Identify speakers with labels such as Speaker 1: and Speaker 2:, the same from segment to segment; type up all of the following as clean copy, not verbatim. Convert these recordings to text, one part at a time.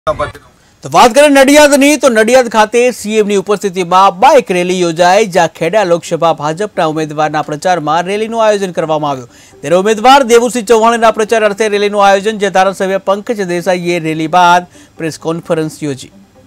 Speaker 1: तो बात करें नडियादनी तो नडियाद खाते सीएमनी उपस्थितिमां बाइक रेली योजाई, ज्यां खेड़ा लोकसभा भाजपना उम्मीदवारना प्रचारमां रेलीनुं आयोजन करवामां आव्युं। त्यारे उम्मीदवार देवुसिंह चौहाणना प्रचार अर्थे रेलीनुं आयोजन, जे धारासभ्य पंकज देसाईए रेली बाद प्रेस कॉन्फरन्स योजी।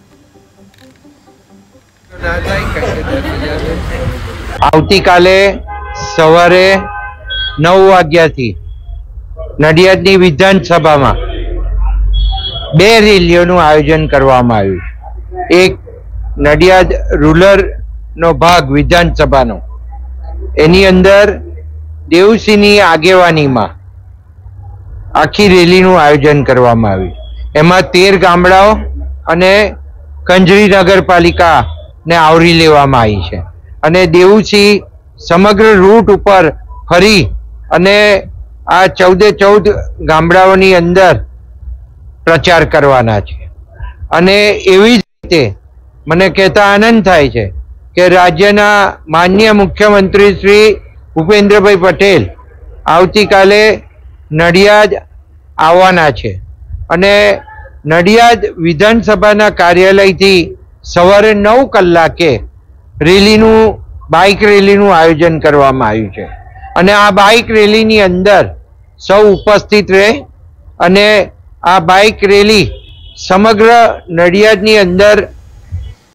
Speaker 2: आवतीकाले सवारे 9 वाग्याथी नडियादनी विधानसभामां 2 રેલીઓનું આયોજન કરવામાં આવ્યું છે। એક નડિયાદ રૂરલનો ભાગ વિધાનસભાનો, એની અંદર દેવસિંહની આગેવાનીમાં આખી રેલીનું આયોજન કરવામાં આવ્યું। એમાં 13 ગામડાઓ અને કંજરી નગરપાલિકાને આવરી લેવામાં આવી છે અને દેવસિંહ સમગ્ર રૂટ ઉપર ફરી અને આ 14 ગામડાઓની અંદર प्रचार करवाना छे। अने एवी ज रीते मने कहेता आनंद थाय छे के राज्यना माननीय मुख्यमंत्री श्री भूपेन्द्रभाई पटेल आवतीकाले नडियाद आववाना छे अने नडियाद विधानसभाना कार्यालयथी सवारे 9 कलाके रेलीनुं बाइक रेलीनुं आयोजन करवामां आव्युं छे अने आ बाइक रेलीनी अंदर सौ उपस्थित रहे अने आ बाइक रेली समग्र नडियादनी अंदर